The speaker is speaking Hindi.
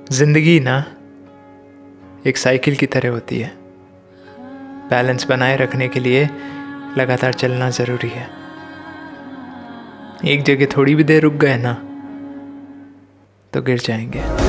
जिंदगी ना एक साइकिल की तरह होती है। बैलेंस बनाए रखने के लिए लगातार चलना ज़रूरी है। एक जगह थोड़ी भी देर रुक गए ना तो गिर जाएंगे।